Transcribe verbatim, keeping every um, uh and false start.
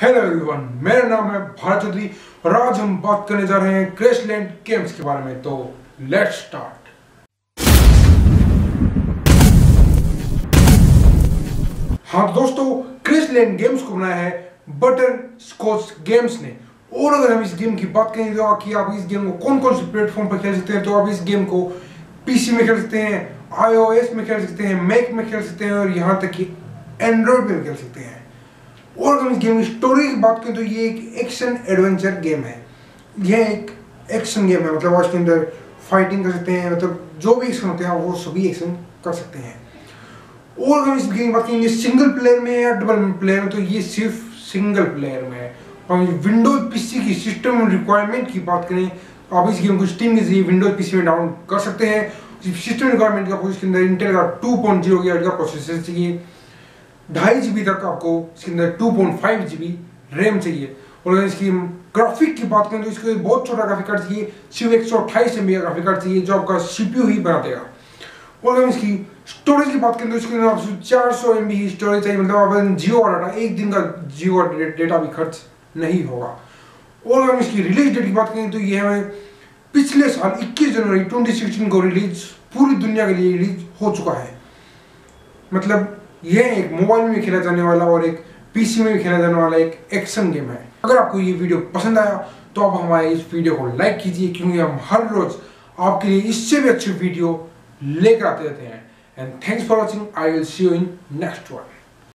Hello everyone, मेरा नाम है भारत चौधरी और आज हम बात करने जा रहे हैं क्रैशलैंड गेम्स के बारे में। तो लेट्स स्टार्ट। हाँ दोस्तों, क्रैशलैंड गेम्स को बनाया है बटर स्कॉच गेम्स ने। और अगर हम इस गेम की बात करें तो कि आप इस गेम को कौन कौन से प्लेटफॉर्म पर खेल सकते हैं, तो आप इस गेम को पीसी में खेल सकते हैं, आईओएस में खेल सकते हैं, मैक में खेल सकते हैं और यहाँ तक कि एंड्रॉइड में खेल सकते हैं। और अगर इस गेम की स्टोरी की बात करें तो ये एक एक्शन एडवेंचर गेम है। यह एक एक्शन गेम है, मतलब उसके अंदर फाइटिंग कर सकते हैं, मतलब जो भी एक्शन होते हैं वो सभी एक्शन कर सकते हैं। और अगर इस गेम की बात करें ये सिंगल प्लेयर में है या डबल प्लेयर में, तो ये सिर्फ सिंगल प्लेयर में है। और विंडोज पीसी की सिस्टम रिक्वायरमेंट की बात करें तो आप इस गेम को स्टीम के जरिए विंडोज पीसी में डाउनलोड कर सकते हैं। सिस्टम रिक्वायरमेंट का इसके अंदर इंटेल का टू पॉइंट जीरो का प्रोसेसर चाहिए, ढाई जीबी तक आपको इसके अंदर two point five GB RAM चाहिए। और अगर इसकी ग्राफिक की बात करें तो इसको बहुत छोटा ग्राफिक कार्ड चाहिए, सिर्फ एक सौ अट्ठाईस एम बी का ग्राफिक कार्ड चाहिए जो आपका सीपीयू ही बना देगा। और अगर इसकी स्टोरेज की बात करें तो इसके अंदर आपको चार सौ एम बी स्टोरेज चाहिए, मतलब आप जियो का डाटा एक दिन का जियो का डेटा भी खर्च नहीं होगा। और अगर इसकी रिलीज डेट की बात करें तो ये हमें पिछले साल इक्कीस जनवरी ट्वेंटी सिक्सटीन को रिलीज पूरी दुनिया के लिए रिलीज हो चुका है। मतलब यह एक मोबाइल में खेला जाने वाला और एक पीसी में भी खेला जाने वाला एक एक्शन गेम है। अगर आपको ये वीडियो पसंद आया तो आप हमारे इस वीडियो को लाइक कीजिए, क्योंकि हम हर रोज आपके लिए इससे भी अच्छी वीडियो लेकर आते रहते हैं। And thanks for watching. I will see you in next one.